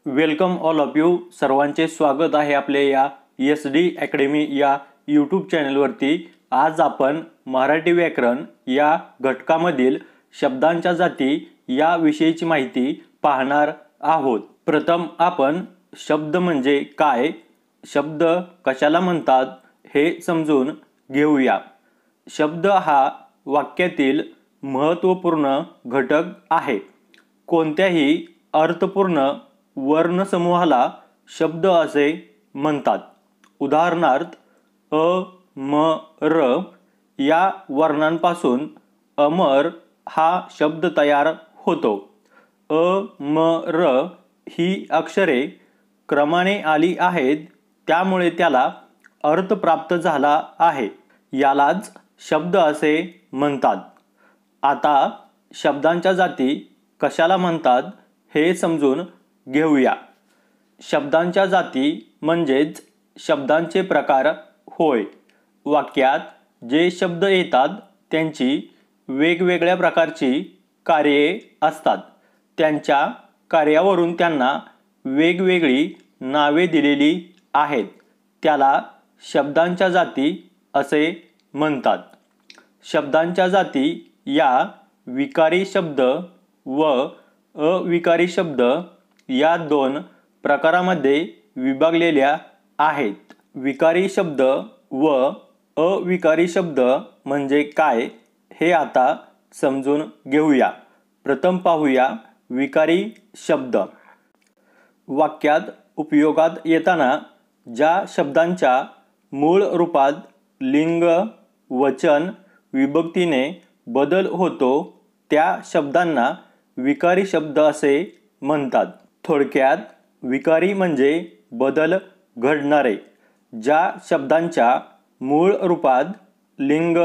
Welcome all of you. सर्वांचे स्वागत आहे आपल्या या SD अकॅडमी या यूट्यूब चॅनलवरती. आज आपण मराठी व्याकरण या घटकामधील शब्दांच्या जाती या विषयीची माहिती पाहणार आहोत. प्रथम आपण शब्द म्हणजे काय, शब्द कशाला म्हणतात हे समजून घेऊया. शब्द हा वाक्यातील महत्त्वपूर्ण घटक आहे. कोणत्याही अर्थपूर्ण वर्णसमूहाला शब्द असे म्हणतात. उदाहरणार्थ अ, म, र या वर्णांपासून अमर हा शब्द तयार होतो. अ, म, र ही अक्षरे क्रमाने आली आहेत, त्यामुळे त्याला अर्थ प्राप्त झाला आहे. यालाच शब्द असे म्हणतात. आता शब्दांच्या जाती कशाला म्हणतात हे समजून घेऊया. शब्दांच्या जाती म्हणजेच शब्दांचे प्रकार होय. वाक्यात जे शब्द येतात त्यांची वेगवेगळ्या प्रकारची कार्ये असतात. त्यांच्या कार्यावरून त्यांना वेगवेगळी नावे दिलेली आहेत. त्याला शब्दांच्या जाती असे म्हणतात. शब्दांच्या जाती या विकारी शब्द व अविकारी शब्द या दोन प्रकारामध्ये विभागलेल्या आहेत. विकारी शब्द व अविकारी शब्द म्हणजे काय हे आता समजून घेऊया. प्रथम पाहूया विकारी शब्द. वाक्यात उपयोगात येताना ज्या शब्दांच्या मूळ रूपात लिंग, वचन, विभक्तीने बदल होतो त्या शब्दांना विकारी शब्द असे म्हणतात. थोडक्यात विकारी म्हणजे बदल घडणारे. ज्या शब्दांच्या मूळ रूपात लिंग,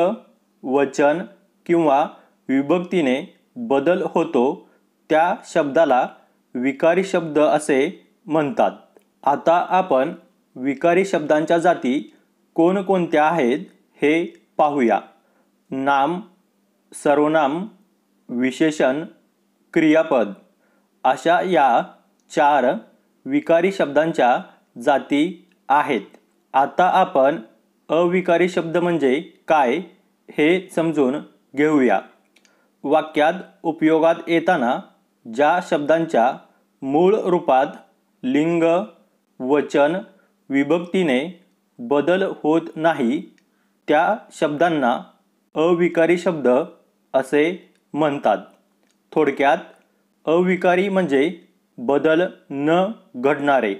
वचन किंवा विभक्तीने बदल होतो त्या शब्दाला विकारी शब्द असे म्हणतात. आता आपण विकारी शब्दांच्या जाती कोणकोणत्या आहेत हे पाहूया. नाम, सर्वनाम, विशेषण, क्रियापद अशा या 4 विकारी शब्दांच्या जाती आहेत. आता आपण अविकारी शब्द म्हणजे काय हे समजून घेऊया. वाक्यात उपयोगात येताना ज्या शब्दांच्या मूळ रूपात लिंग, वचन, विभक्तीने बदल होत नाही त्या शब्दांना अविकारी शब्द असे म्हणतात. थोडक्यात अविकारी म्हणजे बदल न घडणारे.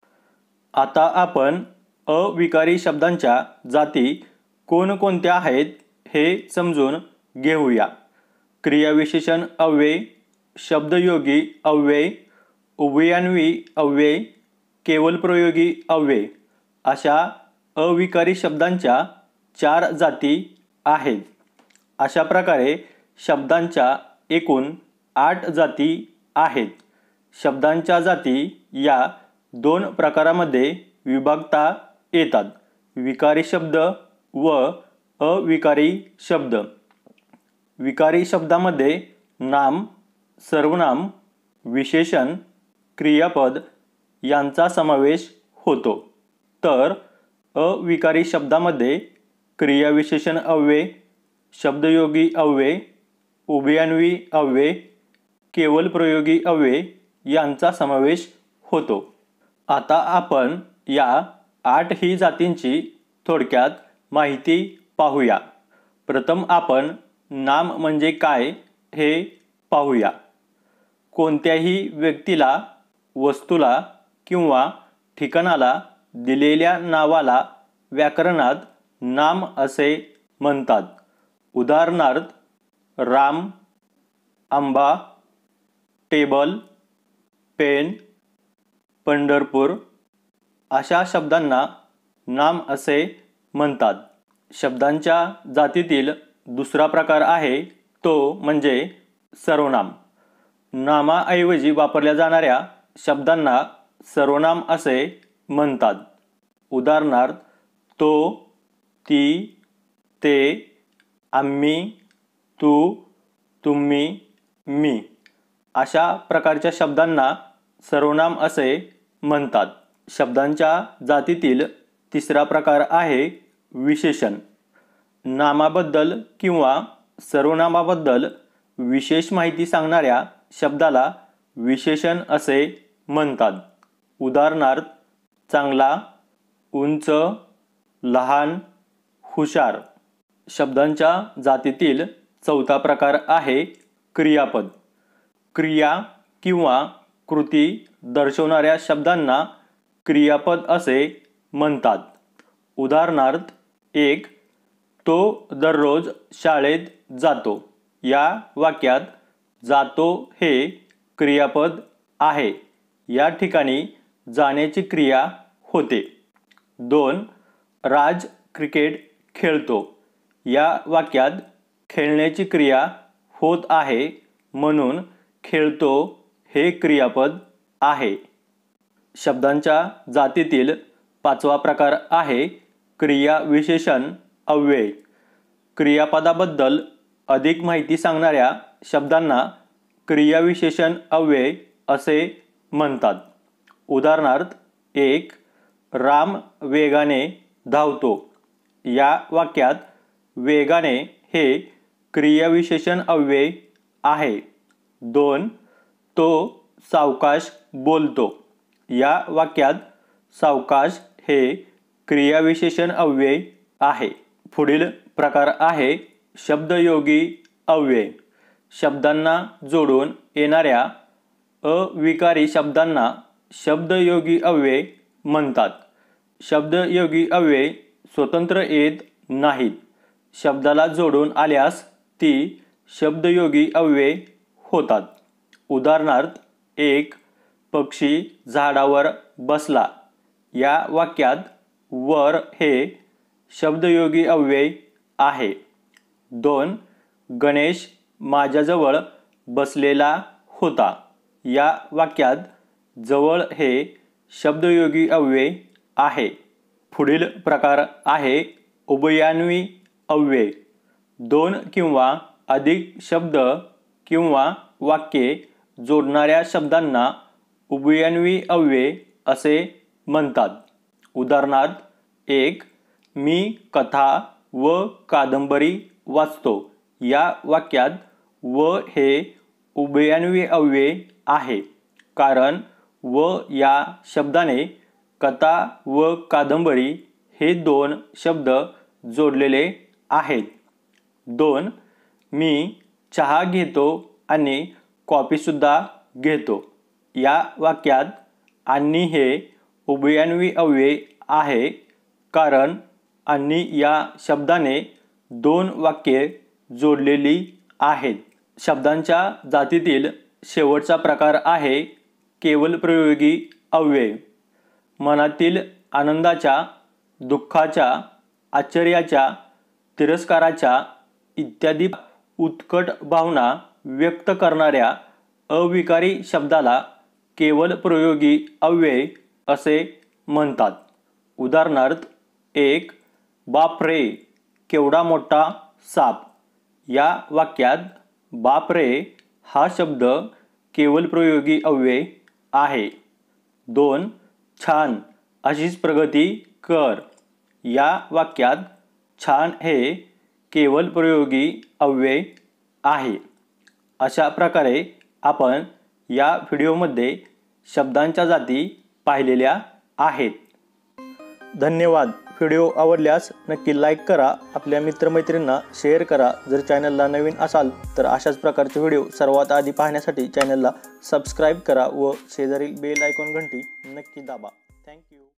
आता आपण अविकारी शब्दांच्या जाती कोणकोणत्या आहेत हे समजून घेऊया. क्रियाविशेषण अव्यय, शब्दयोगी अव्यय, उभयान्वयी अव्यय, केवलप्रयोगी अव्यय अशा अविकारी शब्दांच्या 4 जाती आहेत. अशा प्रकारे शब्दांच्या एकूण 8 जाती आहेत. शब्दांच्या जाती या 2 प्रकारामध्ये विभागता येतात. विकारी शब्द व अविकारी शब्द. विकारी शब्दामध्ये नाम, सर्वनाम, विशेषण, क्रियापद यांचा समावेश होतो. तर अविकारी शब्दामध्ये क्रियाविशेषण अव्यय, शब्दयोगी अव्यय, उभयान्वयी अव्यय, केवलप्रयोगी अव्यय यांचा समावेश होतो. आता आपण या 8ही जातींची थोडक्यात माहिती पाहूया. प्रथम आपण नाम म्हणजे काय हे पाहूया. कोणत्याही व्यक्तीला, वस्तूला किंवा ठिकाणाला दिलेल्या नावाला व्याकरणात नाम असे म्हणतात. उदाहरणार्थ राम, आंबा, टेबल, पेन, पंढरपूर अशा शब्दांना नाम असे म्हणतात. शब्दांच्या जातीतील दुसरा प्रकार आहे तो म्हणजे सर्वनाम. नामाऐवजी वापरल्या जाणाऱ्या शब्दांना सर्वनाम असे म्हणतात. उदाहरणार्थ तो, ती, ते, आम्ही, तू, तुम्ही, मी अशा प्रकारच्या शब्दांना सर्वनाम असे म्हणतात. शब्दांच्या जातीतील तिसरा प्रकार आहे विशेषण. नामाबद्दल किंवा सर्वनामाबद्दल विशेष माहिती सांगणाऱ्या शब्दाला विशेषण असे म्हणतात. उदाहरणार्थ चांगला, उंच, लहान, हुशार. शब्दांच्या जातीतील चौथा प्रकार आहे क्रियापद. क्रिया किंवा कृती दर्शवणाऱ्या शब्दांना क्रियापद असे म्हणतात. उदाहरणार्थ एक, तो दररोज शाळेत जातो. या वाक्यात जातो हे क्रियापद आहे. या ठिकाणी जाण्याची क्रिया होते. 2, राज क्रिकेट खेळतो. या वाक्यात खेळण्याची क्रिया होत आहे म्हणून खेळतो हे क्रियापद आहे. शब्दांच्या जातीतील पाचवा प्रकार आहे क्रियाविशेषण अव्यय. क्रियापदाबद्दल अधिक माहिती सांगणाऱ्या शब्दांना क्रियाविशेषण अव्यय असे म्हणतात. उदाहरणार्थ एक, राम वेगाने धावतो. या वाक्यात वेगाने हे क्रियाविशेषण अव्यय आहे. 2, तो सावकाश बोलतो. या वाक्यात सावकाश हे क्रियाविशेषण अव्यय आहे. पुढील प्रकार आहे शब्दयोगी अव्यय. शब्दांना जोडून येणाऱ्या अविकारी शब्दांना शब्दयोगी अव्यय म्हणतात. शब्दयोगी अव्यय स्वतंत्र येत नाहीत. शब्दाला जोडून आल्यास ती शब्दयोगी अव्यय होतात. उदाहरणार्थ एक, पक्षी झाडावर बसला. या वाक्यात वर हे शब्दयोगी अव्यय आहे. 2, गणेश माझ्याजवळ बसलेला होता. या वाक्यात जवळ हे शब्दयोगी अव्यय आहे. पुढील प्रकार आहे उभयान्वी अव्यय. 2 किंवा अधिक शब्द किंवा वाक्ये जोडणाऱ्या शब्दांना उभयान्वी अव्यय असे म्हणतात. उदाहरणार्थ एक, मी कथा व कादंबरी वाचतो. या वाक्यात व हे उभयान्वी अव्यय आहे कारण व या शब्दाने कथा व कादंबरी हे 2 शब्द जोडलेले आहेत. 2, मी चहा घेतो आणि कॉफीसुद्धा घेतो. या वाक्यात आणि हे उभयान्वी अव्यय आहे कारण आणि या शब्दाने 2 वाक्ये जोडलेली आहेत. शब्दांच्या जातीतील शेवटचा प्रकार आहे केवलप्रयोगी अव्यय. मनातील आनंदाच्या, दुःखाच्या, आश्चर्याच्या, तिरस्काराच्या इत्यादी उत्कट भावना व्यक्त करणाऱ्या अविकारी शब्दाला केवलप्रयोगी अव्यय असे म्हणतात. उदाहरणार्थ एक, बाप रे केवढा मोठा साप. या वाक्यात बाप रे हा शब्द केवलप्रयोगी अव्यय आहे. 2, छान अशीच प्रगती कर. या वाक्यात छान हे केवलप्रयोगी अव्यय आहे. अशा प्रकारे आपण या व्हिडिओमध्ये शब्दांच्या जाती पाहिलेल्या आहेत. धन्यवाद. व्हिडिओ आवडल्यास नक्की लाईक करा, आपल्या मित्रमैत्रिणींना शेअर करा. जर चॅनलला नवीन असाल तर अशाच प्रकारचे व्हिडिओ सर्वात आधी पाहण्यासाठी चॅनलला सबस्क्राईब करा व शेजारील बेल आयकॉन घंटी नक्की दाबा. थँक्यू.